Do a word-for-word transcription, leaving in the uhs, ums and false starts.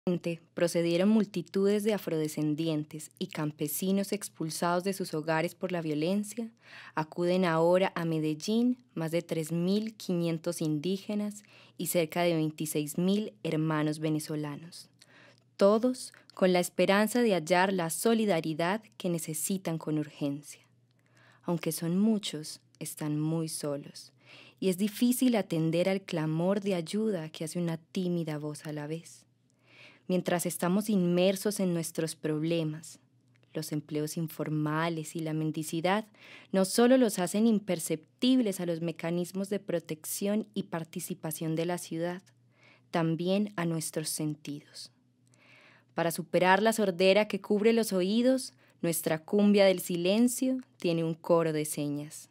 Procedieron multitudes de afrodescendientes y campesinos expulsados de sus hogares por la violencia, acuden ahora a Medellín más de tres mil quinientos indígenas y cerca de veintiséis mil hermanos venezolanos, todos con la esperanza de hallar la solidaridad que necesitan con urgencia. Aunque son muchos, están muy solos, y es difícil atender al clamor de ayuda que hace una tímida voz a la vez. Mientras estamos inmersos en nuestros problemas, los empleos informales y la mendicidad no solo los hacen imperceptibles a los mecanismos de protección y participación de la ciudad, también a nuestros sentidos. Para superar la sordera que cubre los oídos, nuestra cumbia del silencio tiene un coro de señas.